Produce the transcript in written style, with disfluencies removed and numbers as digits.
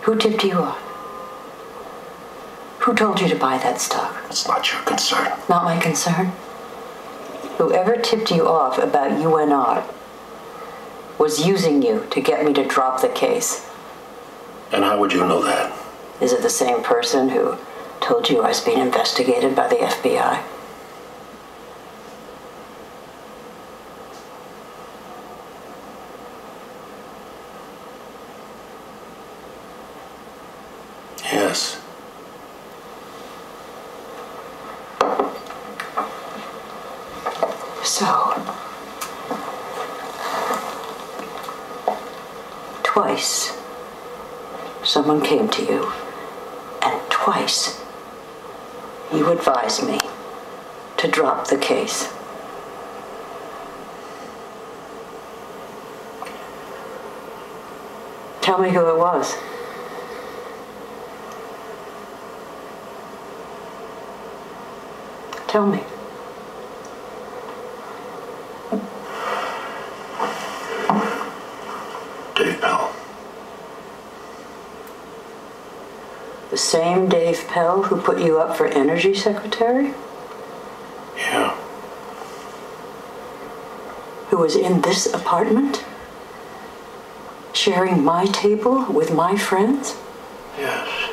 Who tipped you off? Who told you to buy that stock? It's not your concern. Not my concern. Whoever tipped you off about UNR was using you to get me to drop the case. And how would you know that? Is it the same person who told you I was being investigated by the FBI? Yes. So, twice, someone came to you, and twice, you advised me to drop the case. Tell me who it was. Tell me. Dave Pell. The same Dave Pell who put you up for energy secretary? Yeah. Who was in this apartment? Sharing my table with my friends? Yes.